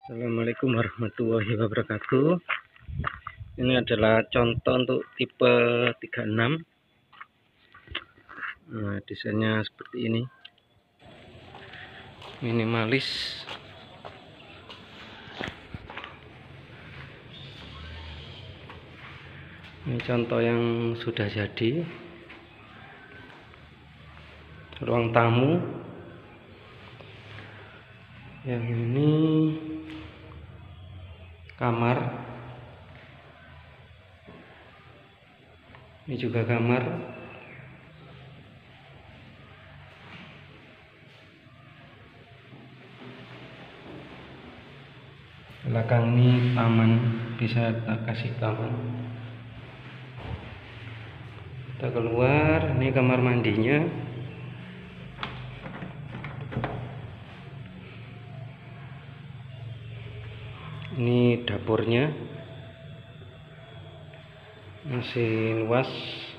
Assalamualaikum warahmatullahi wabarakatuh. Ini adalah contoh untuk tipe 36. Nah, desainnya seperti ini, minimalis. Ini contoh yang sudah jadi, ruang tamu. Yang ini kamar, ini juga kamar. Belakang ini taman, bisa kita kasih taman. Kita keluar, ini kamar mandinya. Ini dapurnya, masih luas.